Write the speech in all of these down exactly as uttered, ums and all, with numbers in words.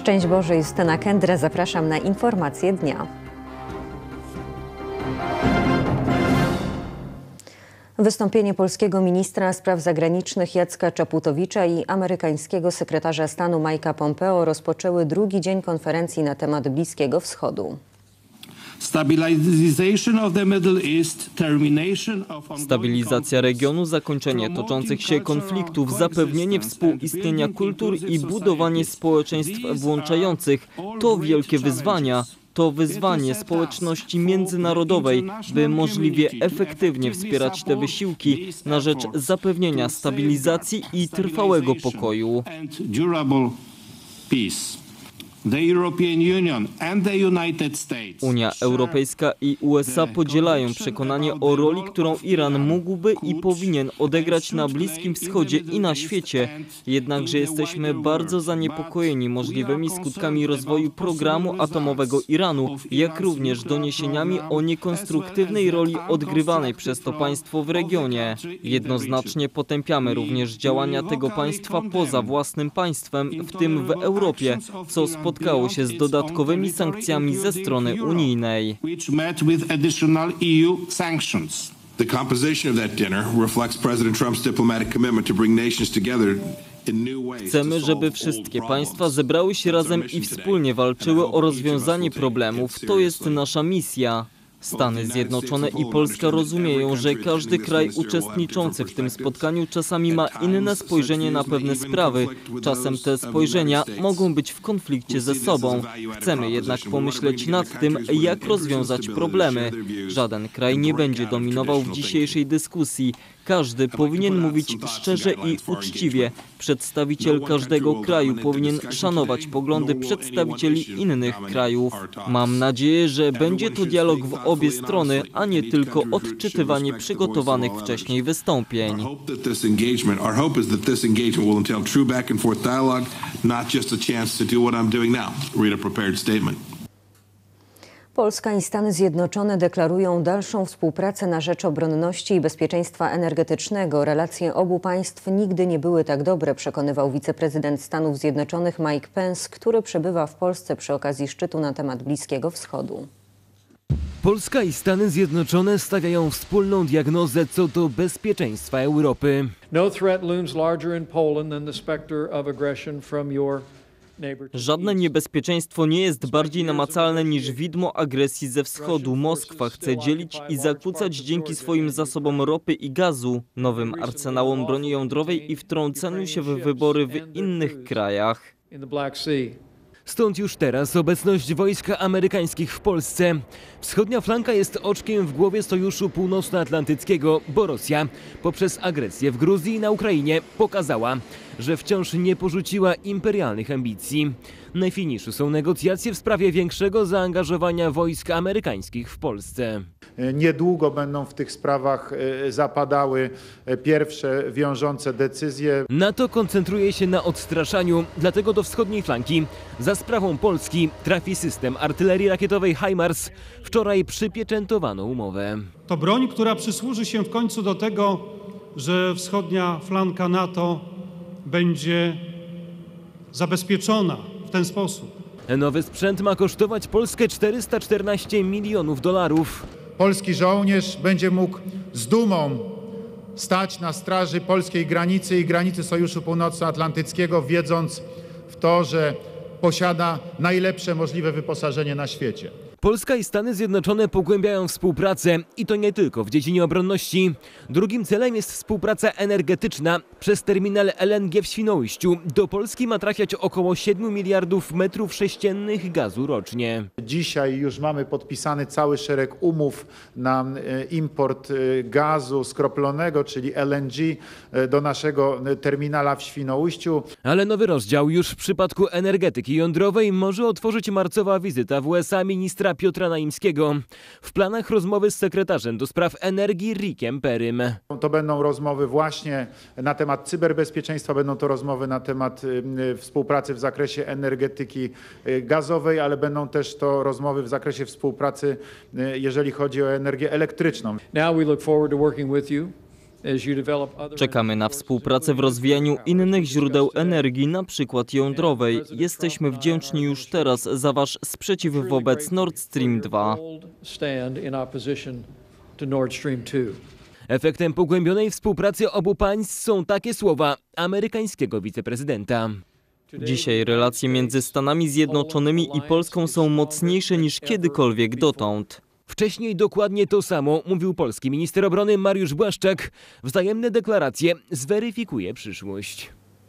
Szczęść Boże, Justyna Kędra, zapraszam na informacje dnia. Wystąpienie polskiego ministra spraw zagranicznych Jacka Czaputowicza i amerykańskiego sekretarza stanu Mike'a Pompeo rozpoczęły drugi dzień konferencji na temat Bliskiego Wschodu. Stabilizacja regionu, zakończenie toczących się konfliktów, zapewnienie współistnienia kultur i budowanie społeczeństw włączających to wielkie wyzwania. To wyzwanie społeczności międzynarodowej, by możliwie efektywnie wspierać te wysiłki na rzecz zapewnienia stabilizacji i trwałego pokoju. Unia Europejska i U S A podzielają przekonanie o roli, którą Iran mógłby i powinien odegrać na Bliskim Wschodzie i na świecie. Jednakże jesteśmy bardzo zaniepokojeni możliwymi skutkami rozwoju programu atomowego Iranu, jak również doniesieniami o niekonstruktywnej roli odgrywanej przez to państwo w regionie. Jednoznacznie potępiamy również działania tego państwa poza własnym państwem, w tym w Europie, co spotkało się z dodatkowymi sankcjami ze strony unijnej. The composition of that dinner reflects President Trump's diplomatic commitment to bring nations together. Chcemy, żeby wszystkie państwa zebrały się razem i wspólnie walczyły o rozwiązanie problemów. To jest nasza misja. Stany Zjednoczone i Polska rozumieją, że każdy kraj uczestniczący w tym spotkaniu czasami ma inne spojrzenie na pewne sprawy. Czasem te spojrzenia mogą być w konflikcie ze sobą. Chcemy jednak pomyśleć nad tym, jak rozwiązać problemy. Żaden kraj nie będzie dominował w dzisiejszej dyskusji. Każdy powinien mówić szczerze i uczciwie. Przedstawiciel każdego kraju powinien szanować poglądy przedstawicieli innych krajów. Mam nadzieję, że będzie to dialog w obie strony, a nie tylko odczytywanie przygotowanych wcześniej wystąpień. Polska i Stany Zjednoczone deklarują dalszą współpracę na rzecz obronności i bezpieczeństwa energetycznego. Relacje obu państw nigdy nie były tak dobre, przekonywał wiceprezydent Stanów Zjednoczonych Mike Pence, który przebywa w Polsce przy okazji szczytu na temat Bliskiego Wschodu. Polska i Stany Zjednoczone stawiają wspólną diagnozę co do bezpieczeństwa Europy. No threat looms larger in Poland than the specter of aggression from your Żadne niebezpieczeństwo nie jest bardziej namacalne niż widmo agresji ze wschodu. Moskwa chce dzielić i zakłócać dzięki swoim zasobom ropy i gazu, nowym arsenałom broni jądrowej i wtrąceniu się w wybory w innych krajach. Stąd już teraz obecność wojsk amerykańskich w Polsce. Wschodnia flanka jest oczkiem w głowie Sojuszu Północnoatlantyckiego, bo Rosja poprzez agresję w Gruzji i na Ukrainie pokazała, że wciąż nie porzuciła imperialnych ambicji. Na finiszu są negocjacje w sprawie większego zaangażowania wojsk amerykańskich w Polsce. Niedługo będą w tych sprawach zapadały pierwsze wiążące decyzje. NATO koncentruje się na odstraszaniu, dlatego do wschodniej flanki za sprawą Polski trafi system artylerii rakietowej HIMARS. Wczoraj przypieczętowano umowę. To broń, która przysłuży się w końcu do tego, że wschodnia flanka NATO będzie zabezpieczona w ten sposób. Nowy sprzęt ma kosztować Polskę czterysta czternaście milionów dolarów. Polski żołnierz będzie mógł z dumą stać na straży polskiej granicy i granicy Sojuszu Północnoatlantyckiego, wiedząc w to, że posiada najlepsze możliwe wyposażenie na świecie. Polska i Stany Zjednoczone pogłębiają współpracę i to nie tylko w dziedzinie obronności. Drugim celem jest współpraca energetyczna. Przez terminal L N G w Świnoujściu do Polski ma trafiać około siedem miliardów metrów sześciennych gazu rocznie. Dzisiaj już mamy podpisany cały szereg umów na import gazu skroplonego, czyli L N G, do naszego terminala w Świnoujściu. Ale nowy rozdział już w przypadku energetyki jądrowej może otworzyć marcowa wizyta w U S A ministra Piotra Naimskiego. W planach rozmowy z sekretarzem do spraw energii Rickiem Perrym. To będą rozmowy właśnie na temat cyberbezpieczeństwa, będą to rozmowy na temat współpracy w zakresie energetyki gazowej, ale będą też to rozmowy w zakresie współpracy, jeżeli chodzi o energię elektryczną. Now we look forward to working with you Czekamy na współpracę w rozwijaniu innych źródeł energii, na przykład jądrowej. Jesteśmy wdzięczni już teraz za wasz sprzeciw wobec Nord Stream dwa. Efektem pogłębionej współpracy obu państw są takie słowa amerykańskiego wiceprezydenta. Dzisiaj relacje między Stanami Zjednoczonymi i Polską są mocniejsze niż kiedykolwiek dotąd. Wcześniej dokładnie to samo mówił polski minister obrony Mariusz Błaszczak. Wzajemne deklaracje zweryfikuje przyszłość.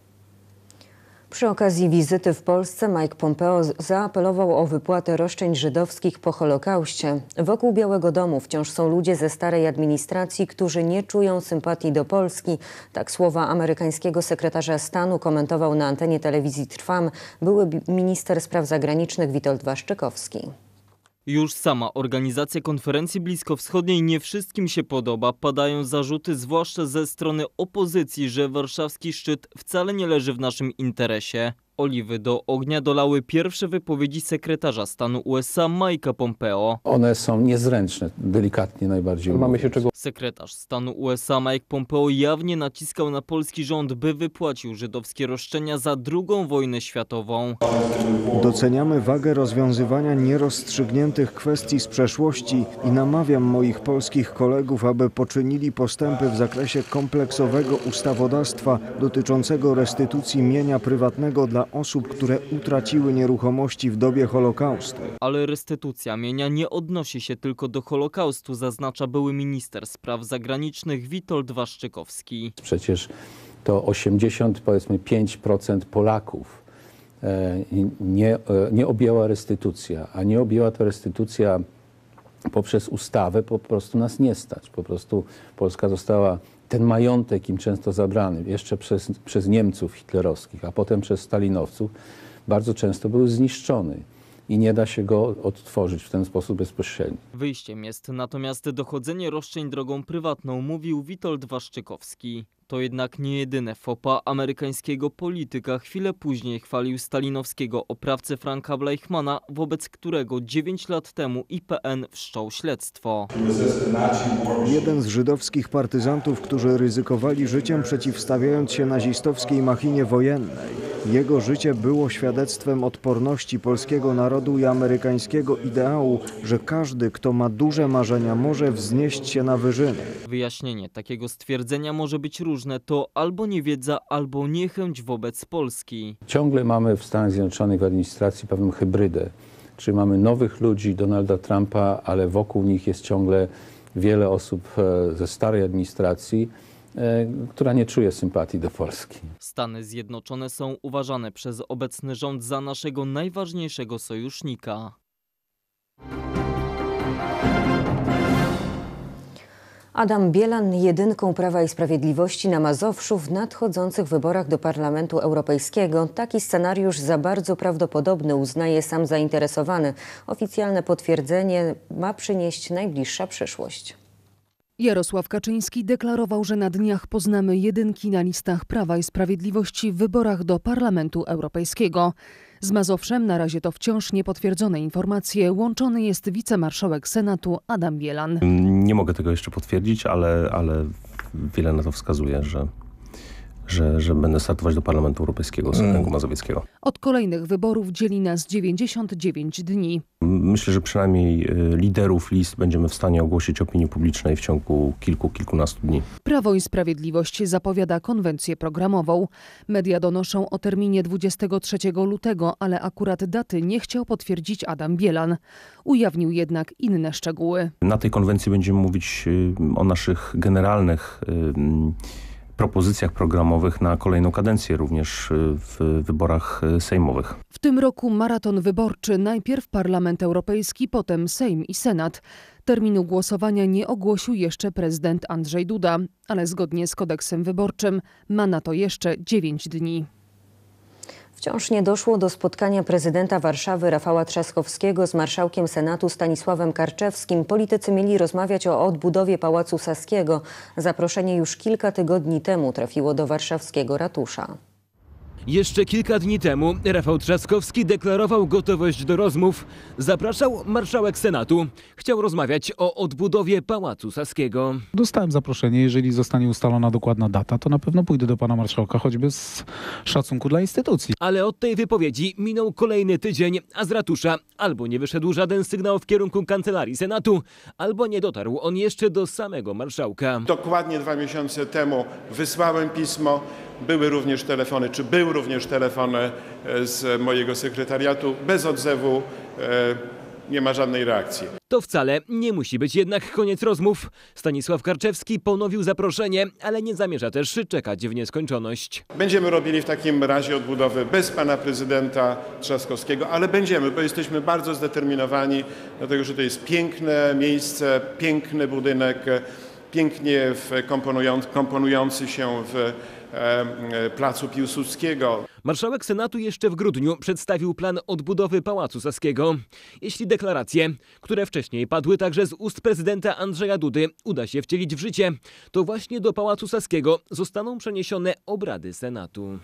Przy okazji wizyty w Polsce Mike Pompeo zaapelował o wypłatę roszczeń żydowskich po Holokauście. Wokół Białego Domu wciąż są ludzie ze starej administracji, którzy nie czują sympatii do Polski. Tak słowa amerykańskiego sekretarza stanu komentował na antenie telewizji Trwam były minister spraw zagranicznych Witold Waszczykowski. Już sama organizacja konferencji bliskowschodniej nie wszystkim się podoba. Padają zarzuty, zwłaszcza ze strony opozycji, że warszawski szczyt wcale nie leży w naszym interesie. Oliwy do ognia dolały pierwsze wypowiedzi sekretarza stanu U S A Mike'a Pompeo. One są niezręczne, delikatnie najbardziej. Mamy się czego. Sekretarz stanu U S A Mike Pompeo jawnie naciskał na polski rząd, by wypłacił żydowskie roszczenia za drugą wojnę światową. Doceniamy wagę rozwiązywania nierozstrzygniętych kwestii z przeszłości i namawiam moich polskich kolegów, aby poczynili postępy w zakresie kompleksowego ustawodawstwa dotyczącego restytucji mienia prywatnego dla osób, które utraciły nieruchomości w dobie Holokaustu. Ale restytucja mienia nie odnosi się tylko do Holokaustu, zaznacza były minister spraw zagranicznych Witold Waszczykowski. Przecież to osiemdziesiąt, powiedzmy pięć procent Polaków nie, nie objęła restytucja, a nie objęła to restytucja poprzez ustawę, po prostu nas nie stać. Po prostu Polska została, ten majątek im często zabrany, jeszcze przez, przez Niemców hitlerowskich, a potem przez stalinowców, bardzo często był zniszczony i nie da się go odtworzyć w ten sposób bezpośredni. Wyjściem jest natomiast dochodzenie roszczeń drogą prywatną, mówił Witold Waszczykowski. To jednak nie jedyne faux pas amerykańskiego polityka. Chwilę później chwalił stalinowskiego oprawcę Franka Bleichmana, wobec którego dziewięć lat temu I P N wszczął śledztwo. Jeden z żydowskich partyzantów, którzy ryzykowali życiem przeciwstawiając się nazistowskiej machinie wojennej. Jego życie było świadectwem odporności polskiego narodu i amerykańskiego ideału, że każdy, kto ma duże marzenia, może wznieść się na wyżyny. Wyjaśnienie takiego stwierdzenia może być różne. To albo niewiedza, albo niechęć wobec Polski. Ciągle mamy w Stanach Zjednoczonych w administracji pewną hybrydę. Czyli mamy nowych ludzi, Donalda Trumpa, ale wokół nich jest ciągle wiele osób ze starej administracji, która nie czuje sympatii do Polski. Stany Zjednoczone są uważane przez obecny rząd za naszego najważniejszego sojusznika. Adam Bielan jedynką Prawa i Sprawiedliwości na Mazowszu w nadchodzących wyborach do Parlamentu Europejskiego. Taki scenariusz za bardzo prawdopodobny uznaje sam zainteresowany. Oficjalne potwierdzenie ma przynieść najbliższa przyszłość. Jarosław Kaczyński deklarował, że na dniach poznamy jedynki na listach Prawa i Sprawiedliwości w wyborach do Parlamentu Europejskiego. Z Mazowszem, na razie to wciąż niepotwierdzone informacje, łączony jest wicemarszałek Senatu Adam Bielan. Nie mogę tego jeszcze potwierdzić, ale, ale wiele na to wskazuje, że, że, że będę startować do Parlamentu Europejskiego z okręgu mazowieckiego. Od kolejnych wyborów dzieli nas dziewięćdziesiąt dziewięć dni. Myślę, że przynajmniej liderów list będziemy w stanie ogłosić opinii publicznej w ciągu kilku, kilkunastu dni. Prawo i Sprawiedliwość zapowiada konwencję programową. Media donoszą o terminie dwudziestego trzeciego lutego, ale akurat daty nie chciał potwierdzić Adam Bielan. Ujawnił jednak inne szczegóły. Na tej konwencji będziemy mówić o naszych generalnych propozycjach programowych na kolejną kadencję, również w wyborach sejmowych. W tym roku maraton wyborczy, najpierw Parlament Europejski, potem Sejm i Senat. Terminu głosowania nie ogłosił jeszcze prezydent Andrzej Duda, ale zgodnie z kodeksem wyborczym ma na to jeszcze dziewięć dni. Wciąż nie doszło do spotkania prezydenta Warszawy Rafała Trzaskowskiego z marszałkiem Senatu Stanisławem Karczewskim. Politycy mieli rozmawiać o odbudowie Pałacu Saskiego. Zaproszenie już kilka tygodni temu trafiło do warszawskiego ratusza. Jeszcze kilka dni temu Rafał Trzaskowski deklarował gotowość do rozmów. Zapraszał marszałek Senatu. Chciał rozmawiać o odbudowie Pałacu Saskiego. Dostałem zaproszenie, jeżeli zostanie ustalona dokładna data, to na pewno pójdę do pana marszałka, choćby z szacunku dla instytucji. Ale od tej wypowiedzi minął kolejny tydzień, a z ratusza albo nie wyszedł żaden sygnał w kierunku Kancelarii Senatu, albo nie dotarł on jeszcze do samego marszałka. Dokładnie dwa miesiące temu wysłałem pismo. Były również telefony, czy był również telefon z mojego sekretariatu. Bez odzewu, nie ma żadnej reakcji. To wcale nie musi być jednak koniec rozmów. Stanisław Karczewski ponowił zaproszenie, ale nie zamierza też czekać w nieskończoność. Będziemy robili w takim razie odbudowę bez pana prezydenta Trzaskowskiego, ale będziemy, bo jesteśmy bardzo zdeterminowani, dlatego że to jest piękne miejsce, piękny budynek, pięknie komponujący, komponujący się w Placu Piłsudskiego. Marszałek Senatu jeszcze w grudniu przedstawił plan odbudowy Pałacu Saskiego. Jeśli deklaracje, które wcześniej padły także z ust prezydenta Andrzeja Dudy, uda się wcielić w życie, to właśnie do Pałacu Saskiego zostaną przeniesione obrady Senatu.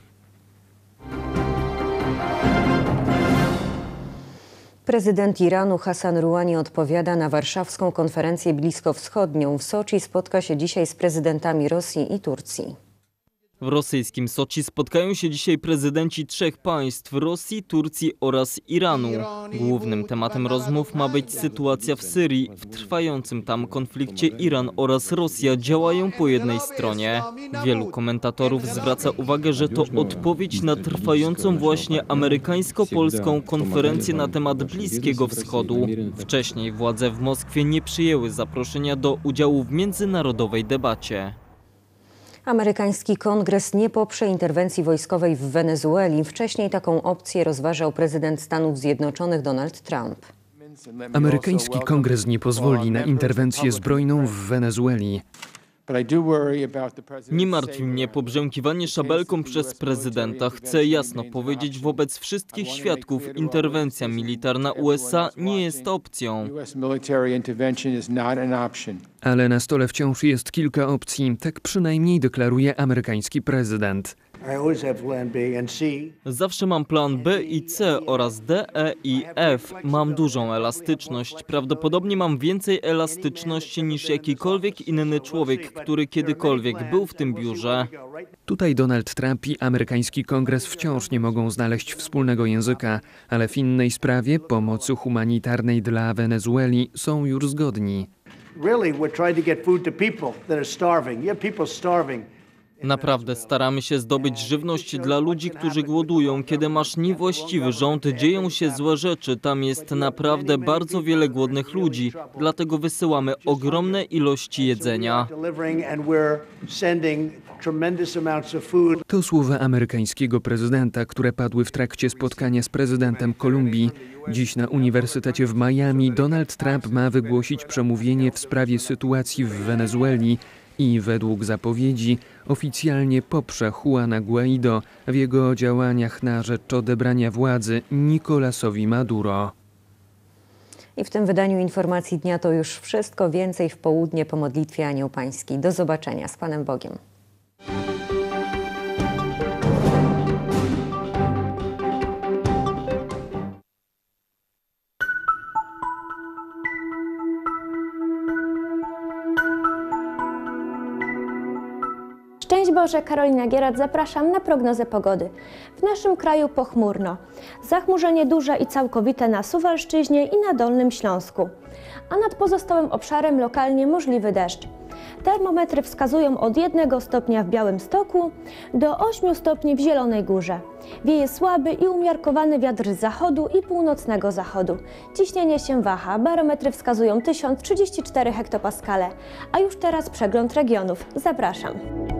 Prezydent Iranu Hassan Rouhani odpowiada na warszawską konferencję bliskowschodnią. W Soczi spotka się dzisiaj z prezydentami Rosji i Turcji. W rosyjskim Soczi spotkają się dzisiaj prezydenci trzech państw: Rosji, Turcji oraz Iranu. Głównym tematem rozmów ma być sytuacja w Syrii. W trwającym tam konflikcie Iran oraz Rosja działają po jednej stronie. Wielu komentatorów zwraca uwagę, że to odpowiedź na trwającą właśnie amerykańsko-polską konferencję na temat Bliskiego Wschodu. Wcześniej władze w Moskwie nie przyjęły zaproszenia do udziału w międzynarodowej debacie. Amerykański Kongres nie poprze interwencji wojskowej w Wenezueli. Wcześniej taką opcję rozważał prezydent Stanów Zjednoczonych Donald Trump. Amerykański Kongres nie pozwoli na interwencję zbrojną w Wenezueli. Nie martwi mnie pobrzękiwanie szabelką przez prezydenta. Chcę jasno powiedzieć wobec wszystkich świadków, interwencja militarna U S A nie jest opcją. Ale na stole wciąż jest kilka opcji, tak przynajmniej deklaruje amerykański prezydent. Zawsze mam plan B i C oraz D, E i F. Mam dużą elastyczność. Prawdopodobnie mam więcej elastyczności niż jakikolwiek inny człowiek, który kiedykolwiek był w tym biurze. Tutaj Donald Trump i amerykański Kongres wciąż nie mogą znaleźć wspólnego języka, ale w innej sprawie, pomocy humanitarnej dla Wenezueli, są już zgodni. Naprawdę staramy się zdobyć żywność dla ludzi, którzy głodują. Kiedy masz niewłaściwy rząd, dzieją się złe rzeczy. Tam jest naprawdę bardzo wiele głodnych ludzi. Dlatego wysyłamy ogromne ilości jedzenia. To słowa amerykańskiego prezydenta, które padły w trakcie spotkania z prezydentem Kolumbii. Dziś na Uniwersytecie w Miami Donald Trump ma wygłosić przemówienie w sprawie sytuacji w Wenezueli i według zapowiedzi oficjalnie poprze Juana Guaido w jego działaniach na rzecz odebrania władzy Nicolasowi Maduro. I w tym wydaniu Informacji Dnia to już wszystko. Więcej w południe po modlitwie Anioł Pański. Do zobaczenia. Z Panem Bogiem. Szczęść Boże, Karolina Gierat, zapraszam na prognozę pogody. W naszym kraju pochmurno. Zachmurzenie duże i całkowite na Suwalszczyźnie i na Dolnym Śląsku. A nad pozostałym obszarem lokalnie możliwy deszcz. Termometry wskazują od jednego stopnia w Białymstoku do ośmiu stopni w Zielonej Górze. Wieje słaby i umiarkowany wiatr z zachodu i północnego zachodu. Ciśnienie się waha, barometry wskazują tysiąc trzydzieści cztery hektopaskale. A już teraz przegląd regionów. Zapraszam.